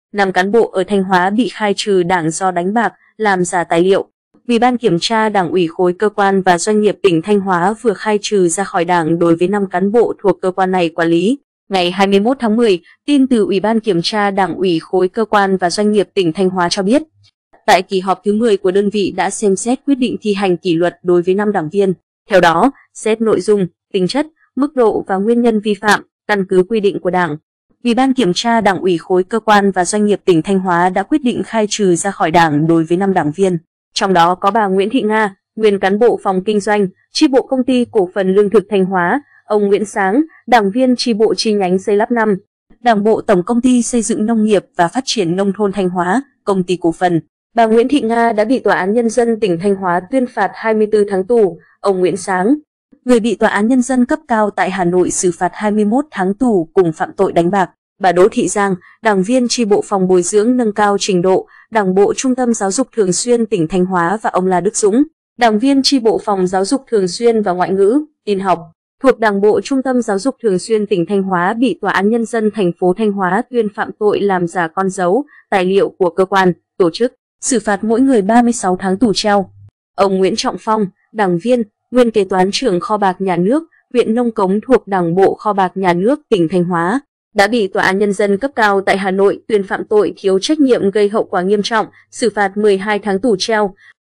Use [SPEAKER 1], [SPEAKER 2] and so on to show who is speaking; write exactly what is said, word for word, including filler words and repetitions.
[SPEAKER 1] năm cán bộ ở Thanh Hóa bị khai trừ đảng do đánh bạc, làm giả tài liệu. Ủy ban Kiểm tra Đảng ủy khối cơ quan và doanh nghiệp tỉnh Thanh Hóa vừa khai trừ ra khỏi Đảng đối với năm cán bộ thuộc cơ quan này quản lý. Ngày hai mươi mốt tháng mười, tin từ Ủy ban Kiểm tra Đảng ủy khối cơ quan và doanh nghiệp tỉnh Thanh Hóa cho biết, tại kỳ họp thứ mười của đơn vị đã xem xét quyết định thi hành kỷ luật đối với năm đảng viên. Theo đó, xét nội dung, tính chất, mức độ và nguyên nhân vi phạm, căn cứ quy định của Đảng, Ủy ban Kiểm tra Đảng ủy khối cơ quan và doanh nghiệp tỉnh Thanh Hóa đã quyết định khai trừ ra khỏi Đảng đối với năm đảng viên. Trong đó có bà Nguyễn Thị Nga, nguyên cán bộ phòng kinh doanh, chi bộ công ty cổ phần lương thực Thanh Hóa, ông Nguyễn Sáng, đảng viên chi bộ chi nhánh xây lắp năm, Đảng bộ Tổng công ty xây dựng nông nghiệp và phát triển nông thôn Thanh Hóa, công ty cổ phần. Bà Nguyễn Thị Nga đã bị Tòa án Nhân dân tỉnh Thanh Hóa tuyên phạt hai mươi tư tháng tù. Ông Nguyễn Sáng, người bị Tòa án Nhân dân cấp cao tại Hà Nội xử phạt hai mươi mốt tháng tù cùng phạm tội đánh bạc. Bà Đỗ Thị Giang, đảng viên chi bộ phòng bồi dưỡng nâng cao trình độ, Đảng bộ Trung tâm Giáo dục Thường xuyên tỉnh Thanh Hóa và ông La Đức Dũng, đảng viên chi bộ phòng Giáo dục Thường xuyên và Ngoại ngữ, tin học, thuộc Đảng bộ Trung tâm Giáo dục Thường xuyên tỉnh Thanh Hóa bị Tòa án Nhân dân thành phố Thanh Hóa tuyên phạm tội làm giả con dấu, tài liệu của cơ quan, tổ chức, xử phạt mỗi người ba mươi sáu tháng tù treo. Ông Nguyễn Trọng Phong, đảng viên, nguyên kế toán trưởng kho bạc nhà nước, huyện Nông Cống thuộc Đảng bộ kho bạc nhà nước tỉnh Thanh Hóa, đã bị Tòa án Nhân dân cấp cao tại Hà Nội tuyên phạm tội thiếu trách nhiệm gây hậu quả nghiêm trọng, xử phạt mười hai tháng tù treo.